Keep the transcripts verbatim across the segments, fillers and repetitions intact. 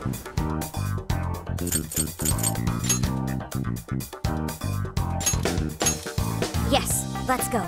Yes, let's go.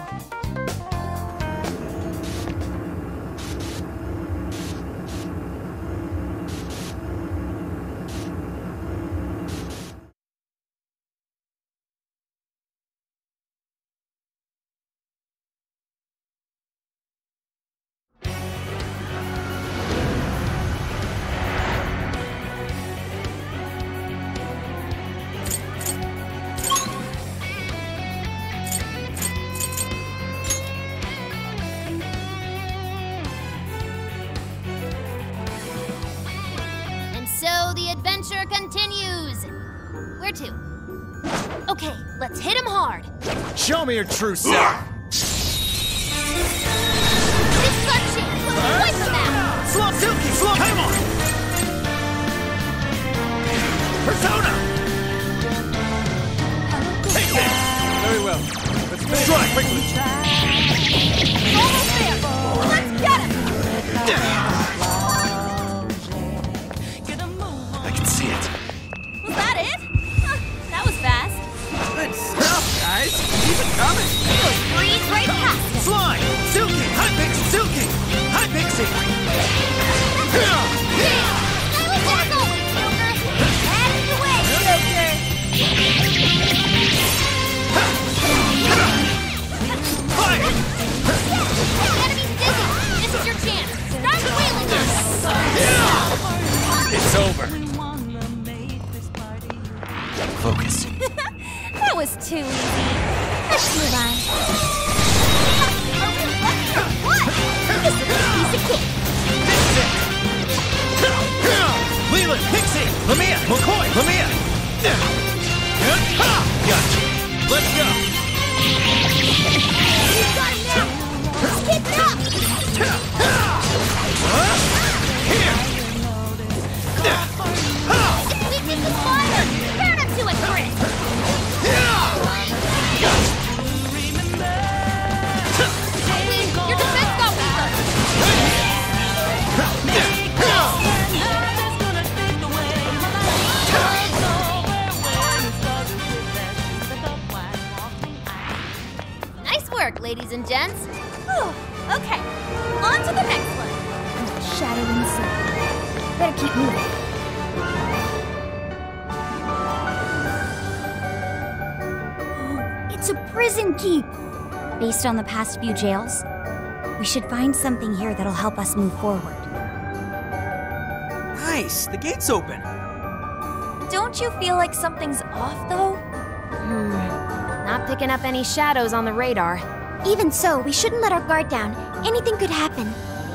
Adventure continues! Where to? Okay, let's hit him hard! Show me your true self! This is our chance! Let's wipe him out! Slow Silky! Slow! Come on! Persona! Take this! Very well. Let's finish. Strike quickly! Almost there! Let's get him! See it. Was that it? Huh, that was fast. Good stuff, guys. Keep it coming. We'll breeze right past him. Slime! Silky! High Pixie! Silky! High Pixie! Damn! Stay with us always, Joker! Out of the way, Joker! Fire! Enemy's dizzy! This is your chance! Start wailing on us! It's over. Focus. That was too easy. Let's move on. Are we lucky or what? This is a piece of cake. Leland, Pixie, Lamia, McCoy, Lamia. Gotcha. Let's go. You got him now. Let's keep it up. Here. It's weakness is fire. Turn him to a crisp. Please, your defense got weaker. Nice work, ladies and gents. Whew. Okay, on to the next one. Shadow inside. Better keep moving. It's a prison keep! Based on the past few jails, we should find something here that'll help us move forward. Nice, the gate's open. Don't you feel like something's off, though? Hmm. Not picking up any shadows on the radar. Even so, we shouldn't let our guard down. Anything could happen.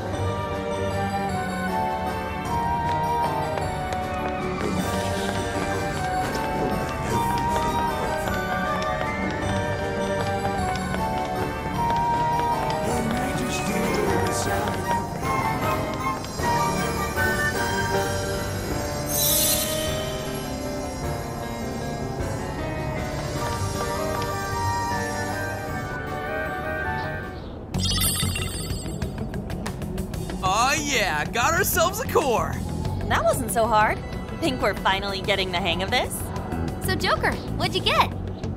Oh yeah, got ourselves a core. That wasn't so hard. Think we're finally getting the hang of this? So, Joker, what'd you get?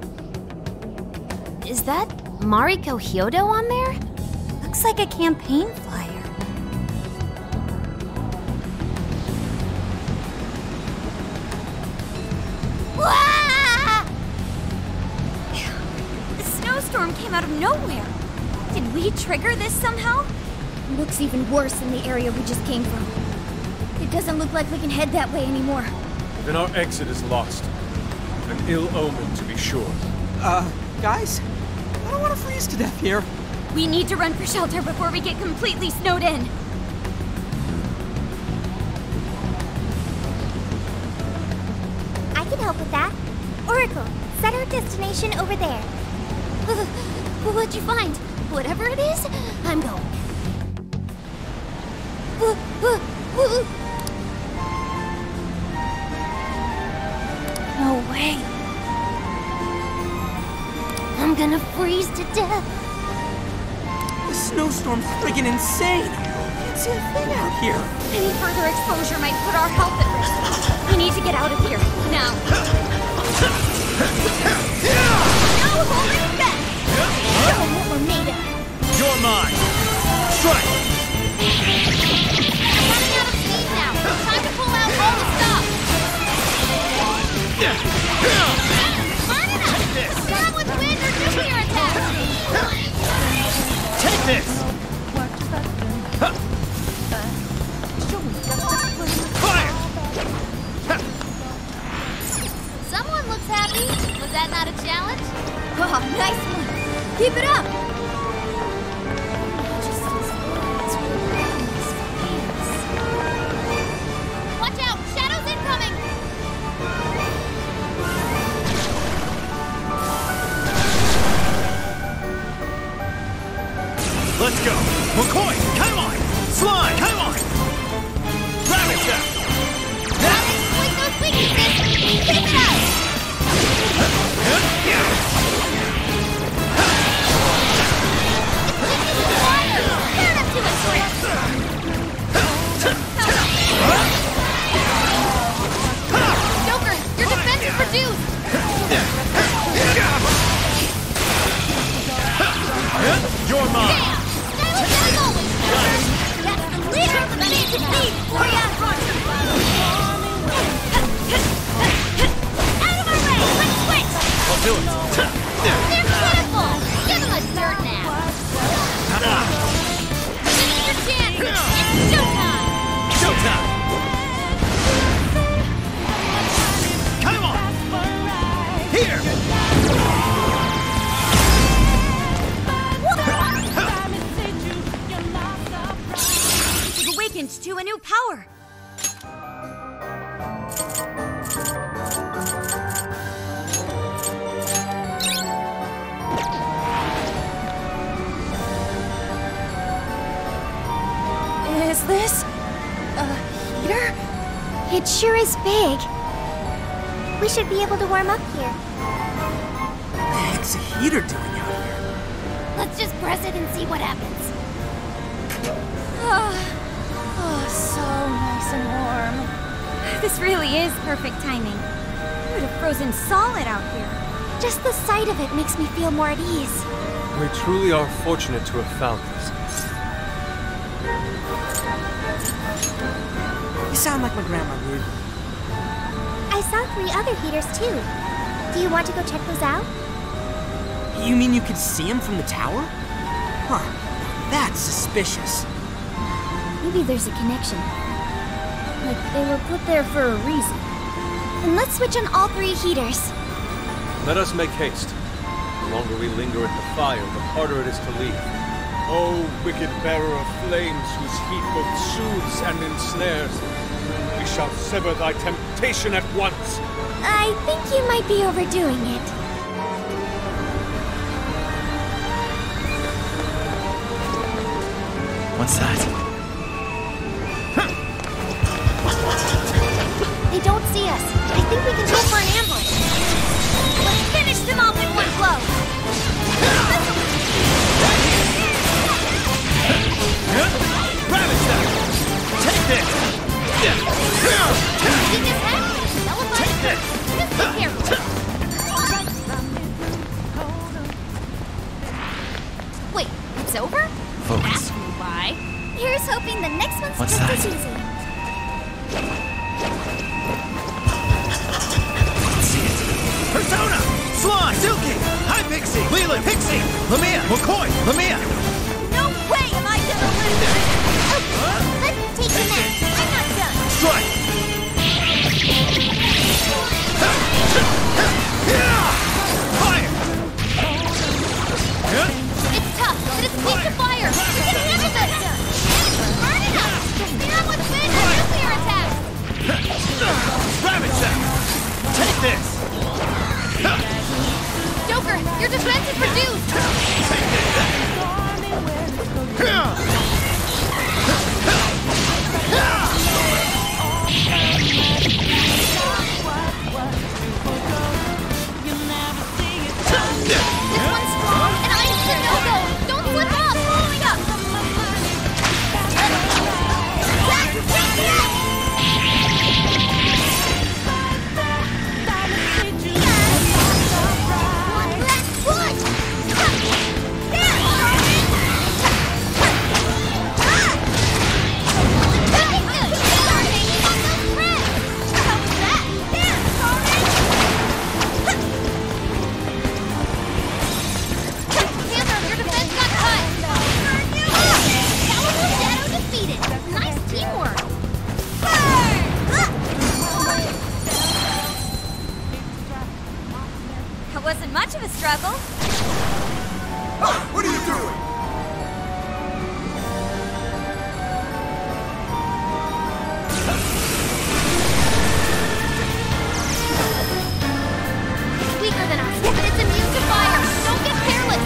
Is that Mariko Hyodo on there? Looks like a campaign flyer. Wah! The snowstorm came out of nowhere. Did we trigger this somehow? Looks even worse than the area we just came from. It doesn't look like we can head that way anymore. Then our exit is lost. An ill omen, to be sure. Uh, guys? I don't want to freeze to death here. We need to run for shelter before we get completely snowed in. I can help with that. Oracle, set our destination over there. What'd you find? Whatever it is, I'm going. No way. I'm gonna freeze to death. The snowstorm's friggin' insane. Can't see a thing out here. Any further exposure might put our health at risk. We need to get out of here, now. No holding back! Show them what we're made of. You're mine! Strike! I'm running out of steam now. Time to pull out all the stops. Burn it up! Down with wind or nuclear attack! Take this! Fire! Someone looks happy. Was that not a challenge? Oh, nice one. Keep it up. Watch out! Shadows incoming! Let's go! McCoy, come on! Slime, come on! Rabbit Trap! Exploit those weaknesses! Take it out! Turn up to a crisp! Joker, your defense is reduced! You're mine! Style as always! That's the leader of the Magic League for ya! Out of our way! Let's switch! I'll do it! They're pitiful! Give them a dirt nap! This is your chance! It's showtime! Showtime! Come on! Here! We've awakened to a new power. Is this a heater? It sure is big. We should be able to warm up here. What the heck's a heater doing out here? Let's just press it and see what happens. Oh, oh, so nice and warm. This really is perfect timing. I would have frozen solid out here. Just the sight of it makes me feel more at ease. We truly are fortunate to have found this. You sound like my grandma, dude. I saw three other heaters too. Do you want to go check those out? You mean you could see him from the tower? Huh. That's suspicious. Maybe there's a connection. Like they were put there for a reason. Then let's switch on all three heaters. Let us make haste. The longer we linger at the fire, the harder it is to leave. O wicked bearer of flames, whose heat both soothes and ensnares, we shall sever thy temptation at once. I think you might be overdoing it. What's that? They don't see us. I think we can go for an ambush. Let's finish them off in one blow. Rabbit Trap! Take this! Using his head, nullify Take this! Just be careful. Wait, it's over? Focus. That's why. Here's hoping the next one's What's just that? as easy. Persona! Swan! Silky! Hi, Pixie! Leland! Pixie! Lamia! McCoy! Lamia! No way am I gonna lose! Okay, let's take the match. I'm not done. Strike! Fire! It's tough, but it's weak to fire. We can handle this. Burn it up! Down with this! struggle. What are you doing? It's weaker than us, but it's immune to fire. Don't get careless.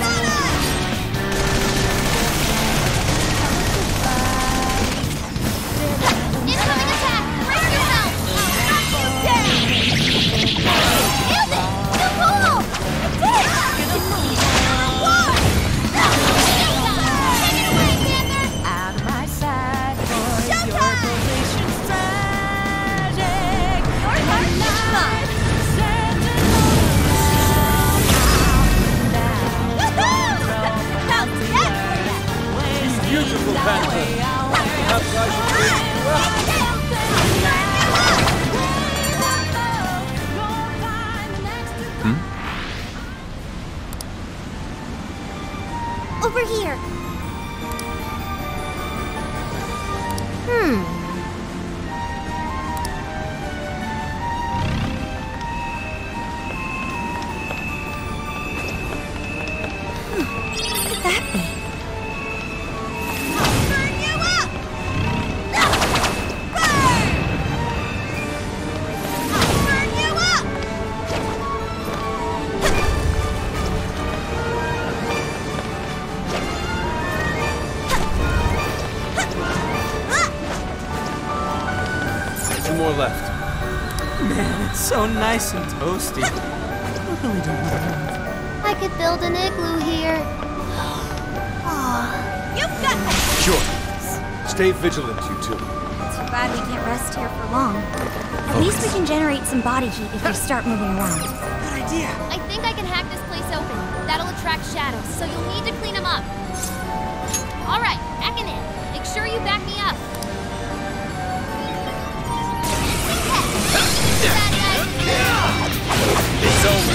Incoming attack! Brace yourself! Nailed it! So cool! I did! Whoa! Take it away, Panther! Out of my sight, boy, your Showtime! position's tragic. Your heart is mine. How's that for ya? Beautiful Panther. Perhaps I should take you out. Over here. Hmm. What could that be? Burn you up! Burn! Burn you up! Two more left. Man, it's so nice and toasty. I really don't want to. I could build an igloo here. You've got this. Sure. Stay vigilant, you two. Too bad we can't rest here for long. At least we can generate some body heat if we start moving around. Good idea. I think I can hack this place open. That'll attract shadows, so you'll need to clean them up. All right, hacking in. Make sure you back me up. Bad guys. It's over.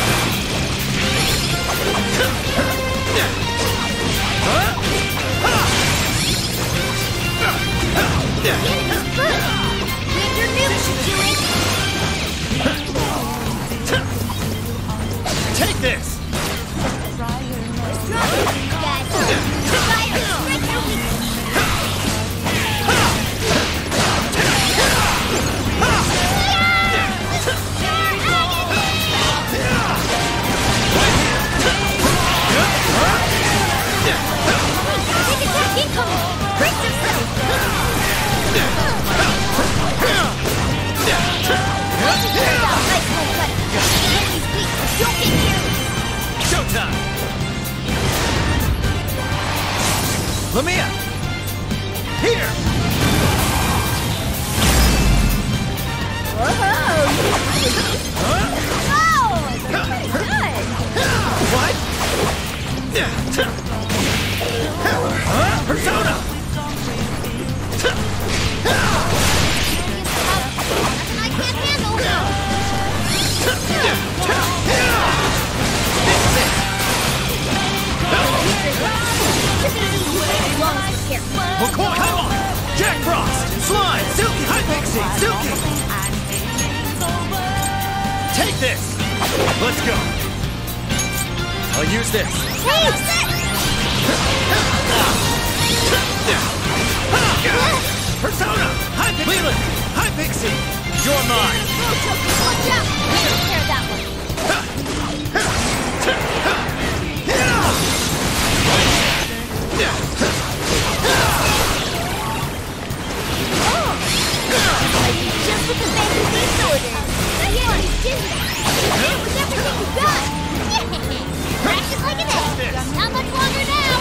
Enemy's good. Leave your nukes, you doing? Take this! Drop it, you guys. Fire, strike their weakness. Big attack incoming! Brace yourself! Don't get careless! Showtime! Lamia! Here! What? Huh? Persona! Nothing I can't handle! McCoy, come on! Jack Frost! Slime! Silky! High Pixie! Silky! Take this! Let's go! I'll use this! Persona! High Pixie! Leland! High Pixie! You're mine! Watch out! Take care of that one! Just with the fancy beast order. Yeah, you did that! With everything you got! Practice like an egg! Not much longer now!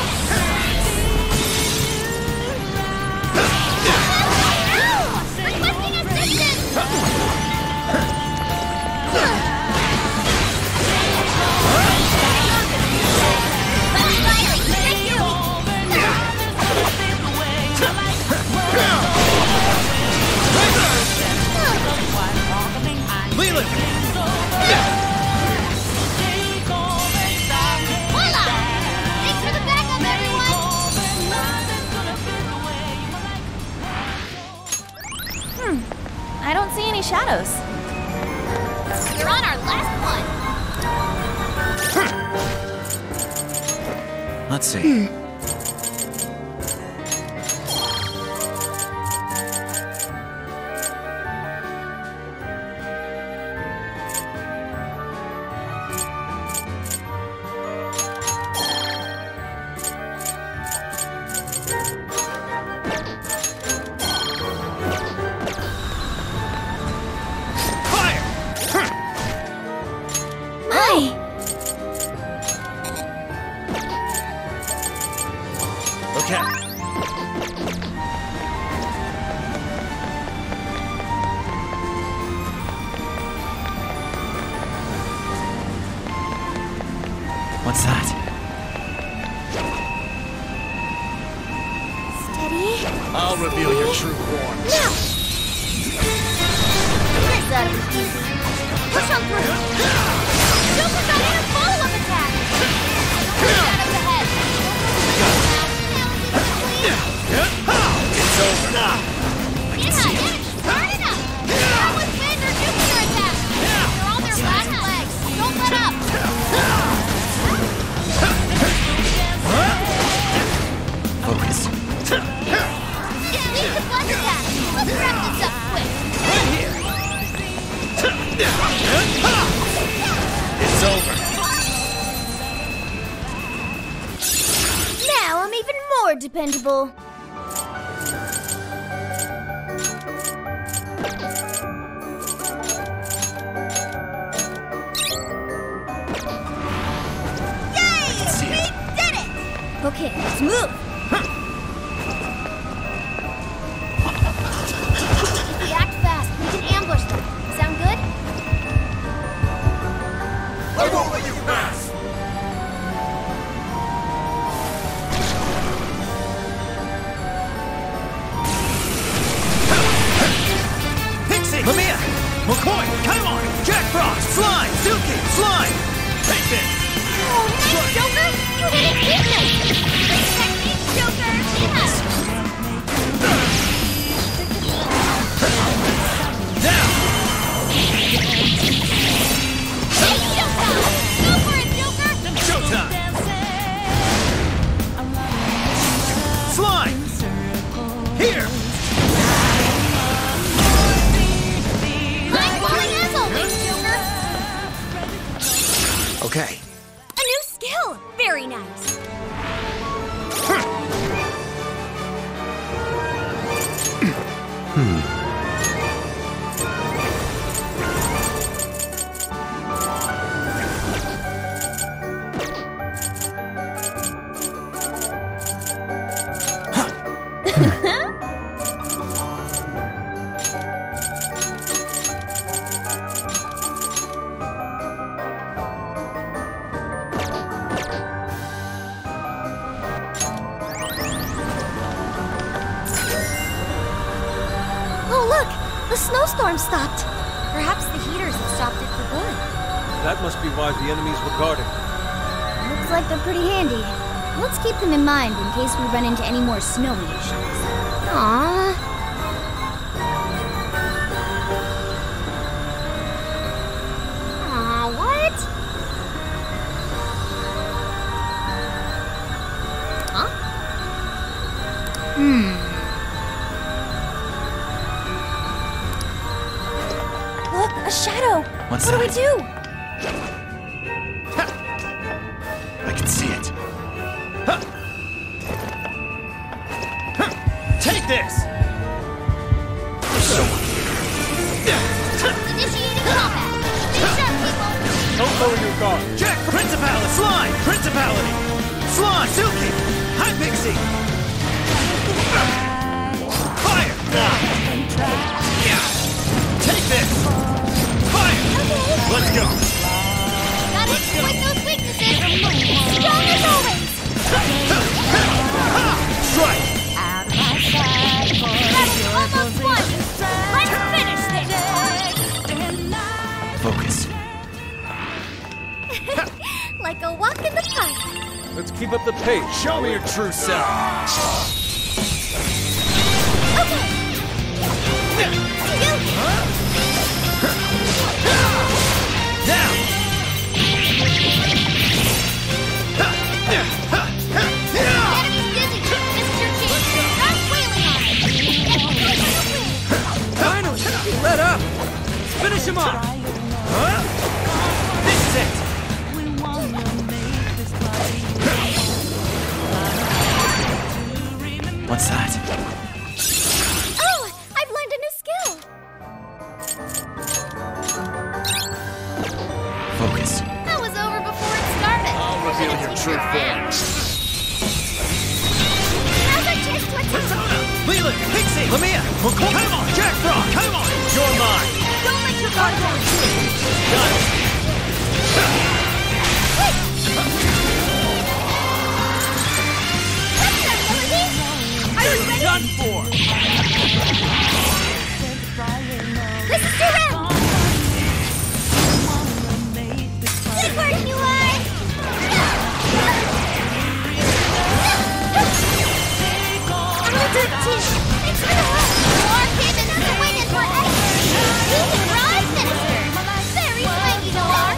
Requesting assistance! Leland! Voila! Thanks for the backup, everyone! Hmm. I don't see any shadows. You're on our last one! Let's see. What's that? Steady. I'll reveal your true form. Now! This ought to be easy. Push on through. Joker got in a follow-up attack. Out of the head. It's over. Get high, get it. Start it up. That was wind or nuclear attack. They're on their last legs. Don't let up. Focus. Leave the flash attack. Let's wrap this up quick. It's over. Now I'm even more dependable. Yay! We did it! Okay, let's move. If we act fast, we can ambush them. Sound good? I won't let you pass. Pixie! Lamia! McCoy! Kaimon! Jack Frost! Slime! Silky! Slime! Take this! Oh, nice, Joker! You hit it weakness! Great technique, Joker! Yeah! Down! Hey, Joker! Go for it, Joker! Showtime! Slime! Here! Mind blowing as always, Joker! Okay. A new skill! Very nice. Oh, look! The snowstorm stopped. Perhaps the heaters have stopped it for good. That must be why the enemies were guarding. Looks like they're pretty handy. Let's keep them in mind in case we run into any more snowy issues. Aww. Aw, what? Huh? Hmm. Look, a shadow. What's what do we that? do? I can see it. Huh. Huh. Take this! Initiating combat. Stay sharp, people. Don't lower your guard. Jack! Principality! Slime! Principality! Slime! Silky! Hi, Pixie! Fire! Yeah. Take this! Fire! Let's go! Got it. With those weaknesses. Strong as always. Strike! Out of my sight, boy, Battle's you're almost the won. biggest Let's finish this. Focus. Like a walk in the park. Let's keep up the pace. Show me your true self. Okay. You. Now! Finish him up! Huh? This is it! What's that? Oh, I've learned a new skill. Focus. That was over before it started. I'll reveal your true form. Now's our chance to attack. Persona! Leland! Pixie! Lamia! McCoy! Come on! Jack Frost! Come on! You're mine! Don't let your guard down. Got it! Are you ready? Done for! This is your round. Good work, you are. I'm gonna do it too. Thanks for the help. More kids another win is what I You can ride, Minister. Very swanky, you are.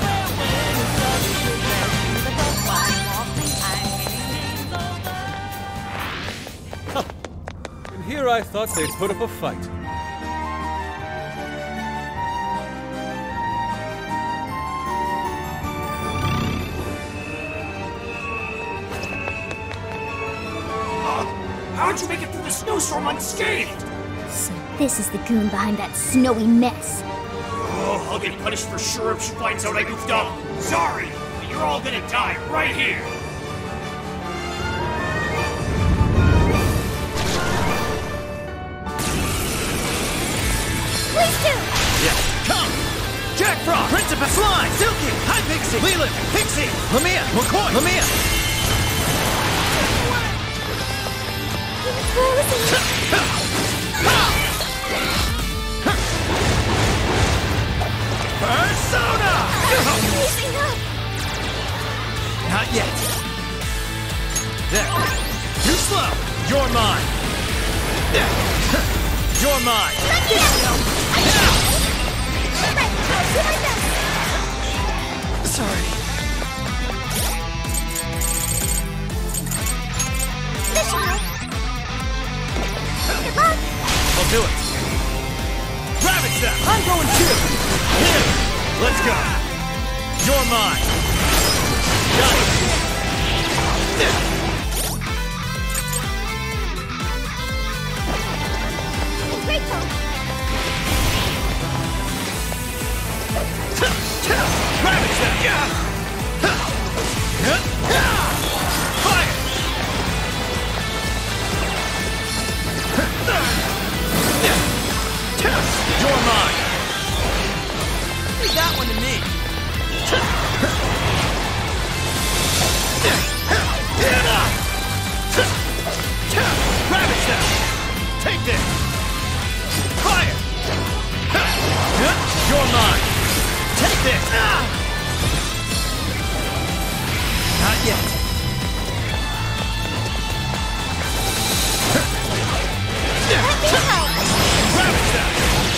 And here I thought they'd put up a fight. How'd you make it through the snowstorm unscathed? So this is the goon behind that snowy mess. Oh, I'll get punished for sure if she finds out I goofed up. Sorry, but you're all gonna die right here. Please do. Yeah, come! Jack Frost! Principal Slime! Silky! Hi, Pixie! Leland! Pixie! Lamia! McCoy! Lamia! Persona! Easing up. Not yet. There. Too slow. You're mine. There. You're mine. Let me out. Now. Right, I'll do my best. Sorry. This should help. Good luck. I'll do it. Ravage them! I'm going too! Here! Let's go! You're mine! Got it! There. Great call. Ravage them! Fire! You're mine! Leave that one to me. Ravage them! Take this! Fire! You're mine! Take this! Not yet. Let me help. Ravage them!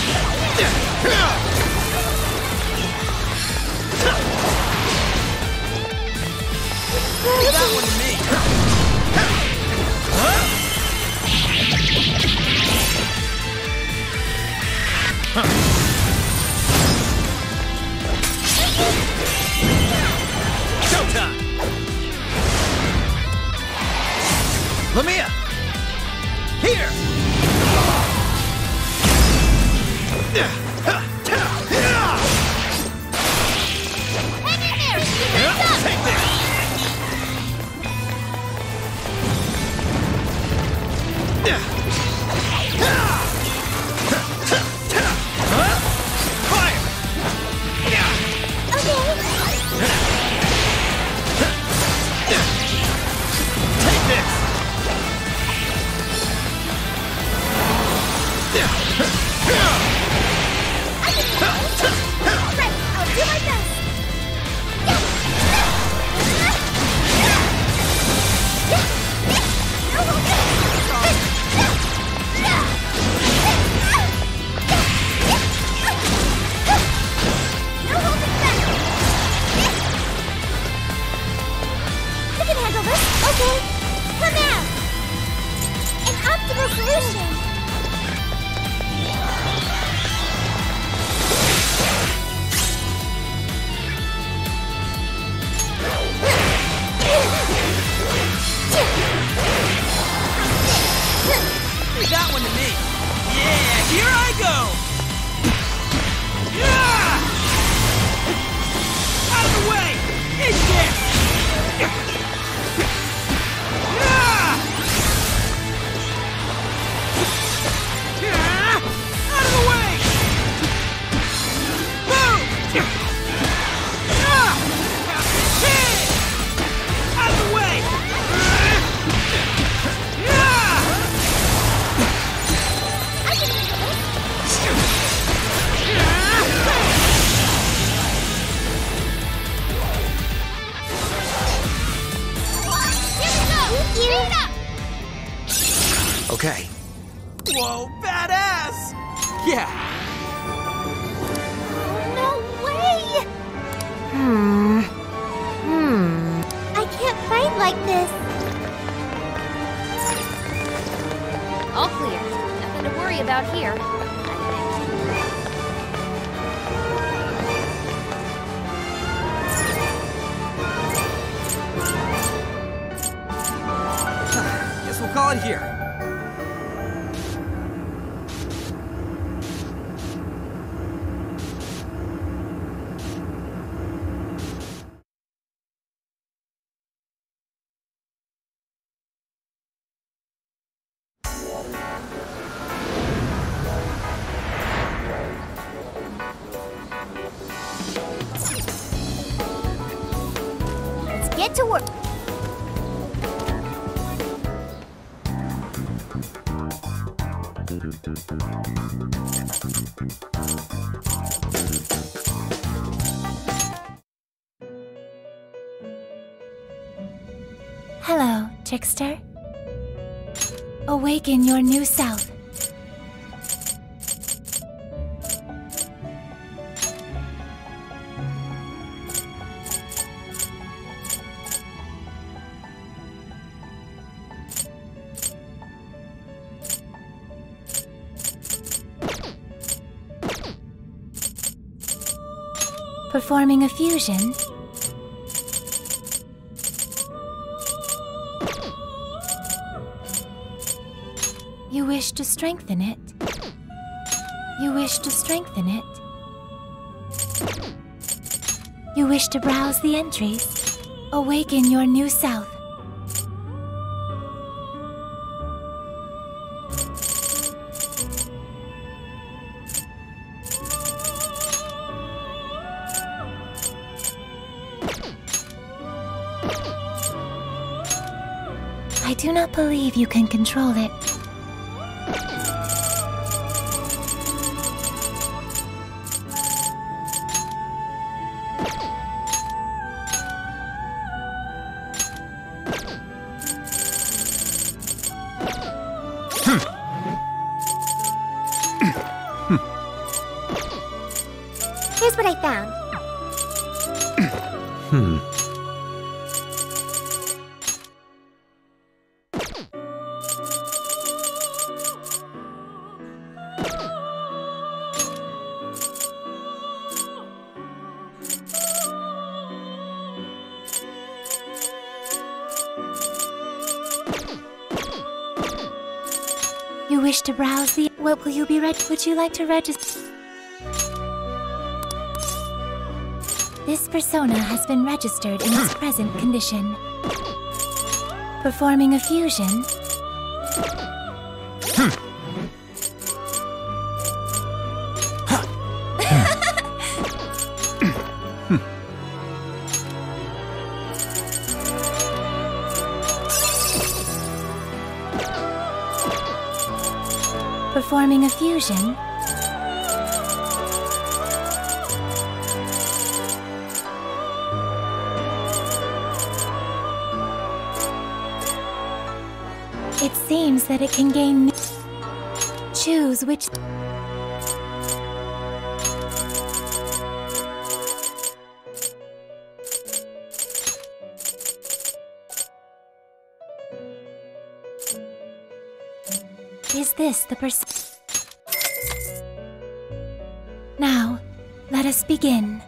Leave that one to me. Showtime! Lamia! Here! Hang in there. Keep it up. Take this! Fire! Okay. Take this! get to work. Hello, trickster. Awaken your new self. Performing a fusion. You wish to strengthen it. You wish to strengthen it. You wish to browse the entries. Awaken your new self. I do not believe you can control it. Here's what I found. Hmm. You wish to browse the... What will you be ready? Would you like to register? This persona has been registered in its present condition. Performing a fusion. Performing a fusion. It seems that it can gain... Choose which... Is this the person? Now, let us begin.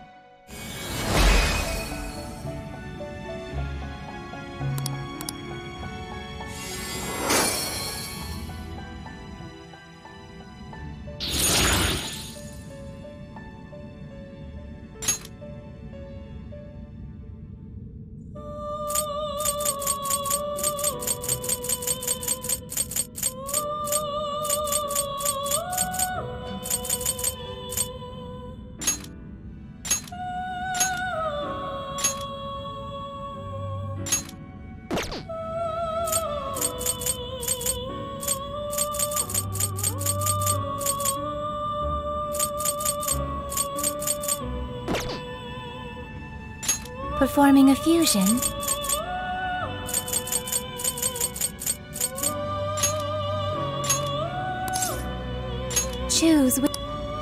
Performing a fusion. Choose which...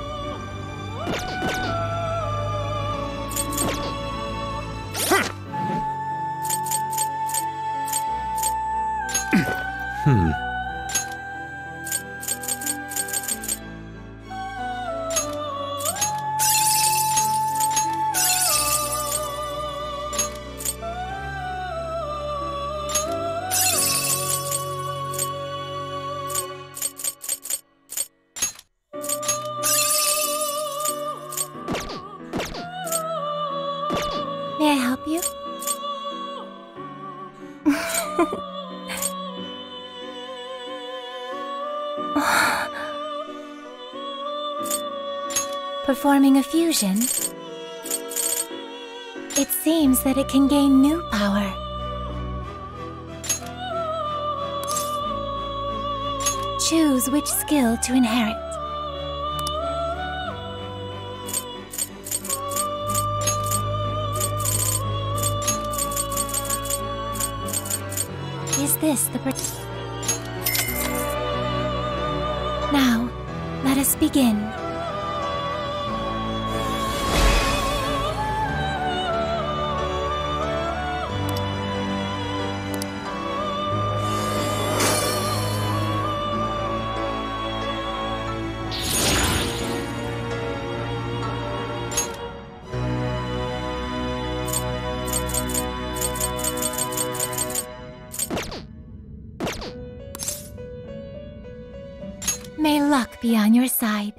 Hmm. May I help you? Performing a fusion. It seems that it can gain new power. Choose which skill to inherit. Is this the per- Now, let us begin. May luck be on your side.